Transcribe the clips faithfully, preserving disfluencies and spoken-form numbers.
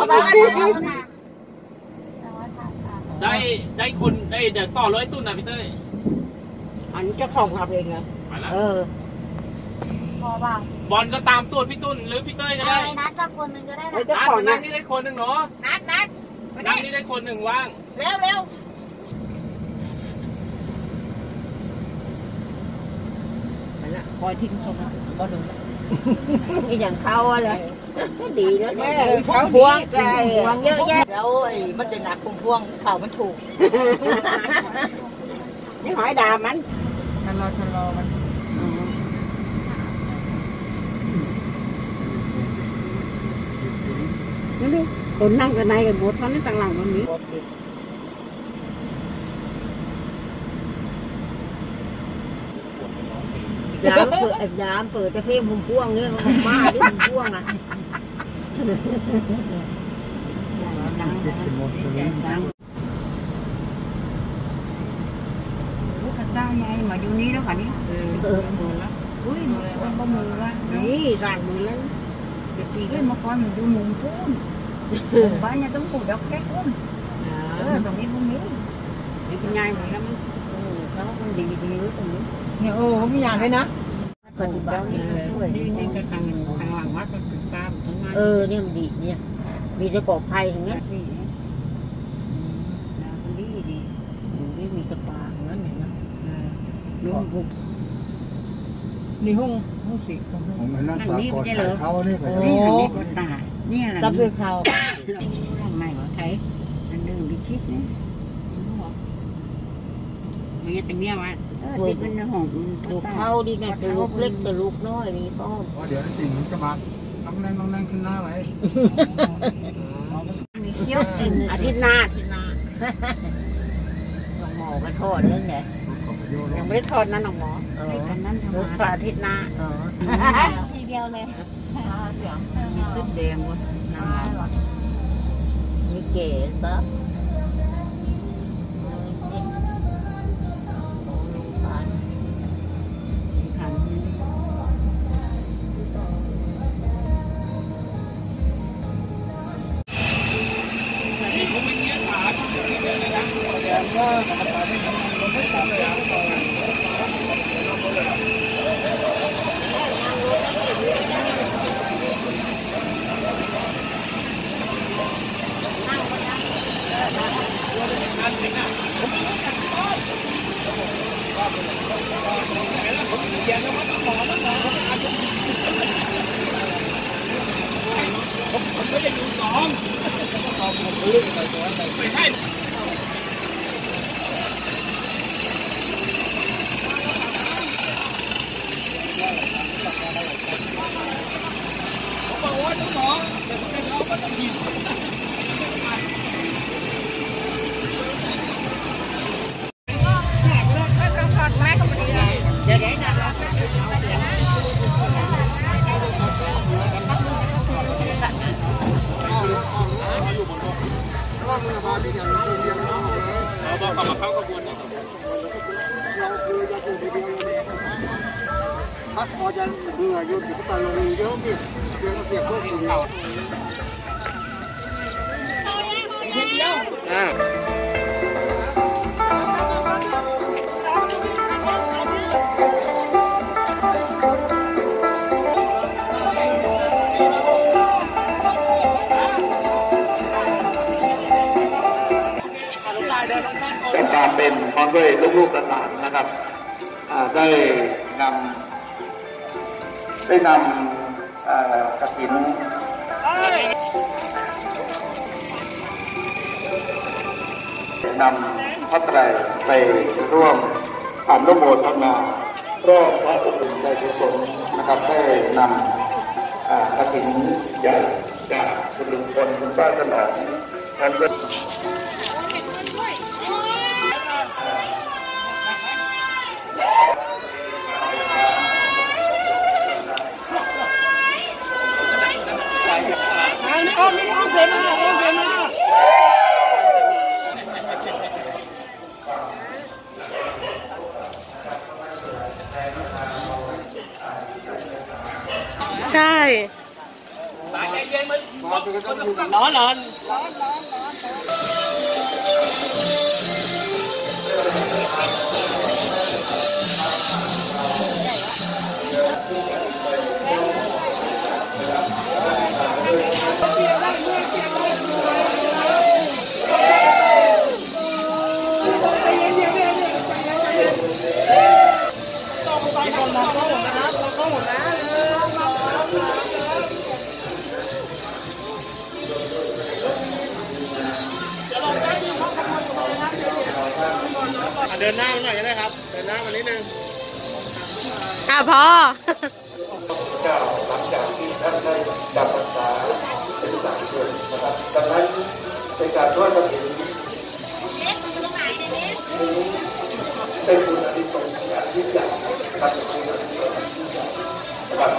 ได้ได้คนได้เดี๋ยวต่อเลยตุ้นนะพี่เต้ยอันเจ้าของขับเองเหรอไปแล้วเออพอป่ะบอลก็ตามตัวพี่ตุ้นหรือพี่เต้ยก็ได้นัดสักคนหนึ่งก็ได้นะนัดนัดนี่ได้คนหนึ่งเนาะนัดนัดนัดนี่ได้คนหนึ่งว่างเร็วเร็วไปละคอยทิ้งชมก็ดูนี่อย่างเขาอะไรดีแล้วแม่เขาพวงใจพวงเยอะแยะแล้วไอ้มันจะหนักพวงเขามันถูกนี่หอยดามันชะลอชะลอมันนี่คนนั่งกันในกันหมดเพราะนี่ต่างหลังมันมีน้ำเปิดน้ำเปิดจะเพิ่มพุ่มพวงเนี่ยมันมาดิพุ่มพวงอ่ะลูกกระซ่าไงมาอยู่นี่แล้วค่ะนี่เออมือแล้วอุ้ยมันก็มือละนี่สั่งมือแล้วจะตีเฮ้ยมาก่อนมันอยู่มุมพุ่นบ้านเนี่ยต้องปลูกดอกแก้พุ่นเออตรงนี้ตรงนี้นี่เป็นไงเหมือนแล้วมันเขามันดีดีรู้ตรงนี้เนี่ยโอ้ไม่อยากเลยนะปฏิบัตินี่ก็ช่วยนี่นี่ก็ทางทางหลังวัดก็คือตามทั้งนั้นเออเนี่ยมันดีเนี่ยมีสะกอบไผ่อย่างเงี้ยสินะดีดีไม่มีกระปางนั่นเองนะนี่ห้องนี่ห้องห้องสิผมไม่นั่งสากอดเขาเนี่ยโอ้นี่ก็ตาเนี่ยอะไรตับเสือเขาทำไมเหรอไทยอันนึงดิคิดเนี่ยมันจะเนี้ยวะติดมันในห้องลูกเข้าดินะแต่ลูกเล็กแต่ลูกน้อยมีป้อมเดี๋ยวติ่งจะมาน้องแน่งน้องแน่งขึ้นหน้าไว้อาทิตย์หน้าอาทิตย์หน้าน้องหมอก็ทอดเรื่องไหนยังไม่ได้ทอดนะน้องหมอกันนั่นทำมาอาทิตย์หน้าทีเดียวเลยมีซุปแดงวะน้ำมีเก๋ปั๊บผมไม่ได้ดูสองไม่ใช่ผมบอกว่าต้องสองแต่ผมไม่ชอบมันต้องผิดเดี๋ยวเดี๋ยวนะเราบอกเขามาเข้าขบวนนี่เราคือจะถูกดีถ้าพอจะเบื่ออยู่ที่ตลงเยอะมิเดี๋ยวเราเปรียบเทียบกันเก่าเดียวอ่าจัดการเป็นพร้อมด้วยลูกๆหลานนะครับได้นำได้นำกฐินนำพระไตรไปร่วมอนุโมทนารอบพระอุปถัมภ์ในกุศลนะครับได้นำกฐินใหญ่จากคุณลุงพลคุณป้าถนอมท่านใช่ตายใจเย็นมันคนร้อนร้อนเดินหน้ามาหน่อยก็ได้ครับเดินหน้ามานิดนึงอ่ะพอเจ้าหลังจากที่ท่านได้จำพรรษาเป็นสามเดือนนะครับดังนั้นในการทอดกฐินเป็นบุญอันที่ตรงอย่างยิ่งใหญ่นะครับเป็นบุญอันที่ตรงอย่างยิ่งใหญ่นะครับ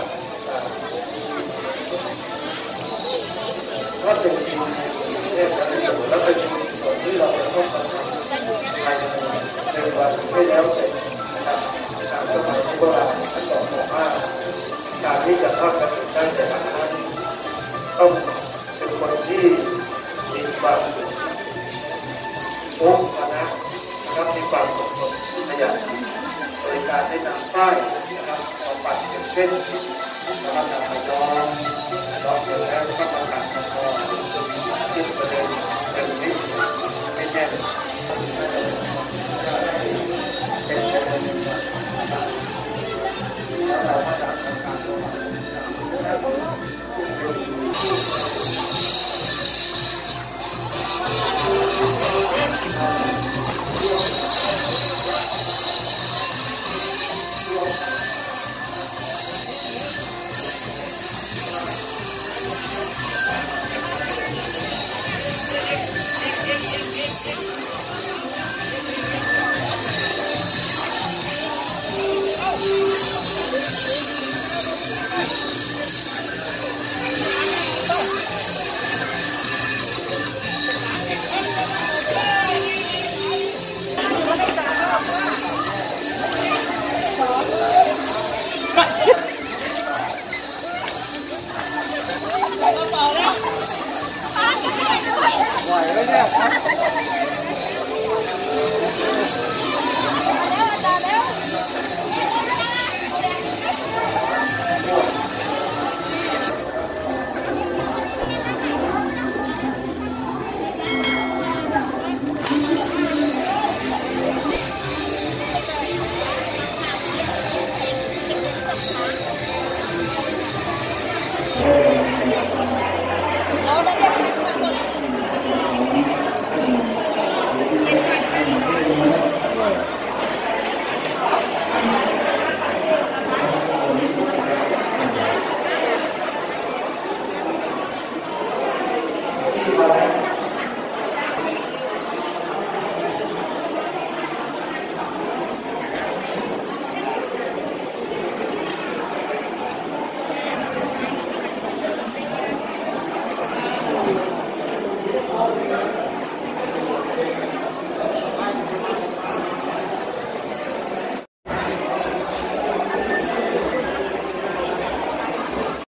ถ้าเป็นจริงเนี่ยจะเป็นบุญและเป็นบุญส่วนที่เราจะต้องทำภายในในวันให้แล้วเสร็จนะครับตามสมัยโบราณท่านบอกว่าการที่จะทอดกฐินได้แต่ละครั้งต้องเป็นคนที่มีความมุ่งมั่นนะครับมีความอดทนขยันโดยการได้นำป้ายนะครับมาปัดเป็นเส้นนะครับนำมาย้อมย้อมเสร็จแล้วก็มาตัดมาทอที่ประเด็นเป็นนิดไม่แน่เป็นแล้วเราก็จะทำการตัวไหวไหมเนี่ย